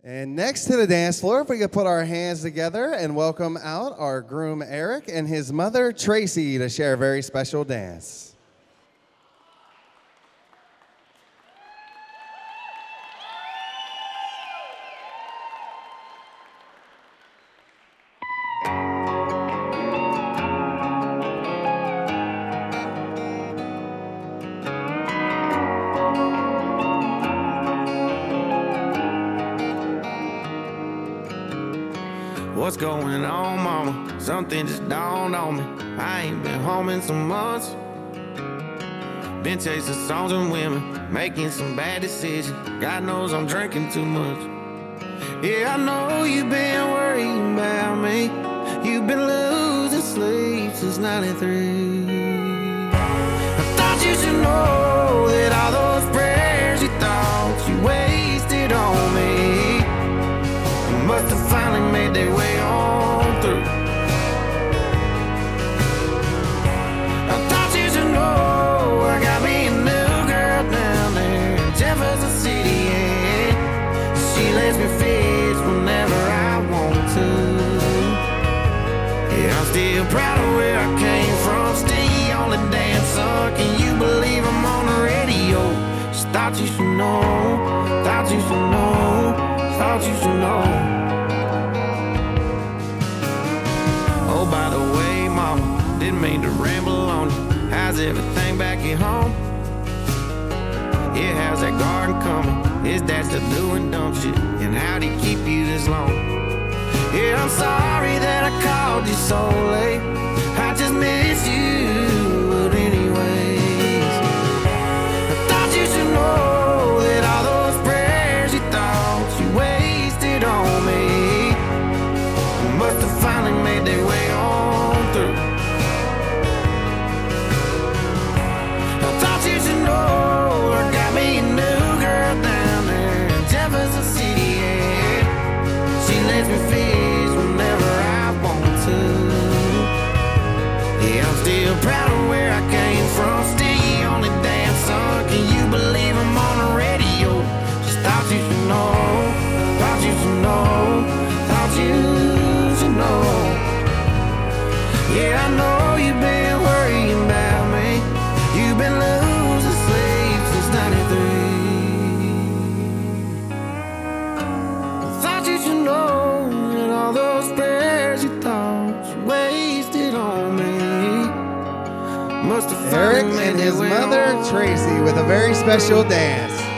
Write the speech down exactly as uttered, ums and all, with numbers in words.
And next to the dance floor, if we could put our hands together and welcome out our groom, Eric, and his mother, Tracy, to share a very special dance. What's going on, mama? Something just dawned on me. I ain't been home in some months. Been chasing songs and women, making some bad decisions. God knows I'm drinking too much. Yeah, I know you've been worrying about me. You've been losing sleep since ninety-three. I thought you should know that all those prayers you thought you wasted on me must have finally made their way on through. I thought you should know I got me a new girl down there in Jefferson City, and she lets me fish whenever I want to. Yeah, I'm still proud of where I came from, still the only dancer. Can you believe I'm on the radio? Just thought you should know, thought you should know, thought you should know. Oh, by the way, mama, didn't mean to ramble on you. How's everything back at home? Yeah, how's that garden coming? Is that still doing dumb shit? And how'd he keep you this long? Yeah, I'm sorry that I called you so late. I just miss you, but anyways, I thought you should know that all those prayers you thought you wasted on me must have finally made their way on through. I thought you should know I got me a new girl down there in Jefferson City, yeah. She lets me fish whenever I want to. Yeah, I'm still proud of where I came from, still the only dancer. Can you believe I'm on the radio? Just thought you should know, thought you should know, thought you should know. Yeah, I know you've been worrying about me. You've been losing sleep since ninety-three. I thought you should know that all those prayers you thought you wasted on me must have Eric finally made and their his way mother, on. Tracy, with a very special dance.